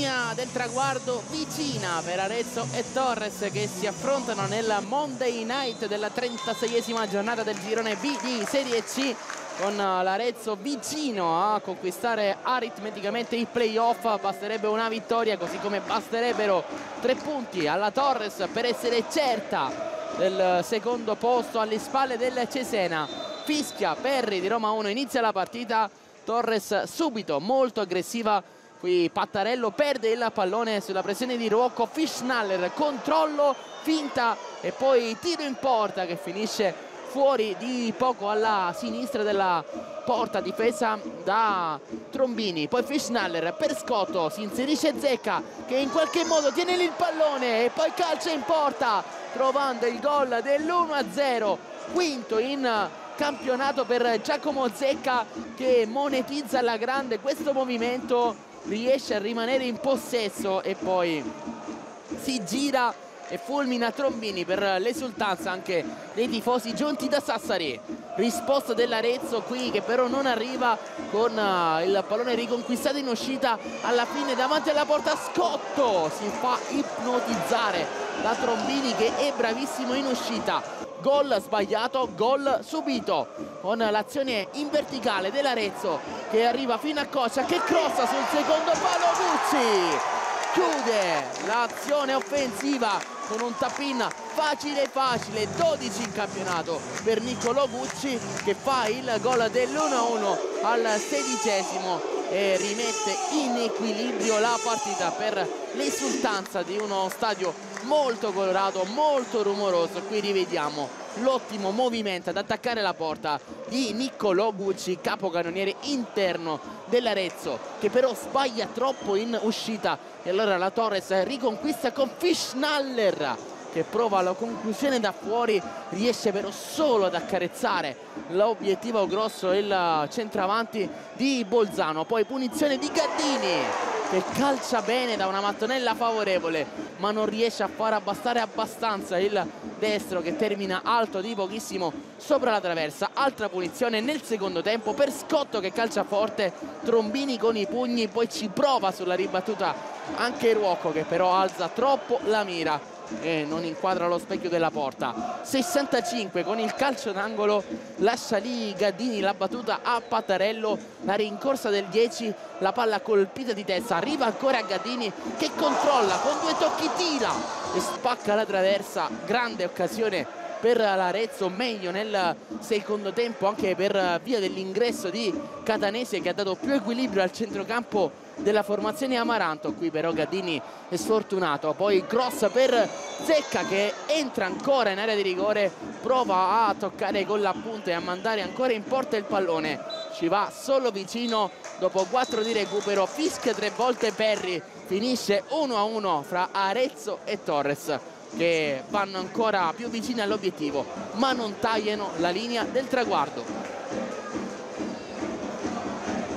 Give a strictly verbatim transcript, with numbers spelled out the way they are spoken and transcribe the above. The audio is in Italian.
linea del traguardo vicina per Arezzo e Torres, che si affrontano nel Monday Night della trentaseiesima giornata del girone B di Serie C, con l'Arezzo vicino a conquistare aritmeticamente i playoff. Basterebbe una vittoria, così come basterebbero tre punti alla Torres per essere certa del secondo posto alle spalle del Cesena. Fischia Perri di Roma uno, inizia la partita. Torres subito molto aggressiva, qui Pattarello perde il pallone sulla pressione di Ruocco. Fischnaller, controllo, finta e poi tiro in porta che finisce fuori di poco alla sinistra della porta, difesa da Trombini. Poi Fischnaller per Scotto, si inserisce Zecca che in qualche modo tiene lì il pallone e poi calcia in porta, trovando il gol dell'uno a zero, quinto in campionato per Giacomo Zecca, che monetizza alla grande questo movimento, riesce a rimanere in possesso e poi si gira e fulmina Trombini per l'esultanza anche dei tifosi giunti da Sassari. Risposta dell'Arezzo qui, che però non arriva, con il pallone riconquistato in uscita alla fine davanti alla porta. Scotto si fa ipnotizzare da Trombini, che è bravissimo in uscita. Gol sbagliato, gol subito, con l'azione in verticale dell'Arezzo che arriva fino a Coccia, che crossa sul secondo palo. Gucci chiude l'azione offensiva con un tap-in facile facile, dodici in campionato per Niccolò Gucci, che fa il gol dell'uno a uno al sedicesimo e rimette in equilibrio la partita per l'esultanza di uno stadio molto colorato, molto rumoroso. Qui rivediamo l'ottimo movimento ad attaccare la porta di Niccolò Gucci, capocannoniere interno dell'Arezzo, che però sbaglia troppo in uscita, e allora la Torres riconquista con Fischnaller che prova la conclusione da fuori, riesce però solo ad accarezzare l'obiettivo grosso, il centravanti di Bolzano. Poi punizione di Gaddini che calcia bene da una mattonella favorevole, ma non riesce a far abbassare abbastanza il destro, che termina alto di pochissimo sopra la traversa. Altra punizione nel secondo tempo per Scotto, che calcia forte, Trombini con i pugni, poi ci prova sulla ribattuta anche Ruocco, che però alza troppo la mira e non inquadra lo specchio della porta. Sessantacinque, con il calcio d'angolo lascia lì Gaddini la battuta a Pattarello, la rincorsa del dieci, la palla colpita di testa, arriva ancora a Gaddini che controlla, con due tocchi tira e spacca la traversa. Grande occasione per l'Arezzo, meglio nel secondo tempo anche per via dell'ingresso di Catanese, che ha dato più equilibrio al centrocampo della formazione Amaranto. Qui però Gaddini è sfortunato. Poi cross per Zecca, che entra ancora in area di rigore, prova a toccare con la punta e a mandare ancora in porta il pallone, ci va solo vicino dopo quattro di recupero. Fischia tre volte Perri, finisce uno a uno fra Arezzo e Torres, che vanno ancora più vicini all'obiettivo ma non tagliano la linea del traguardo.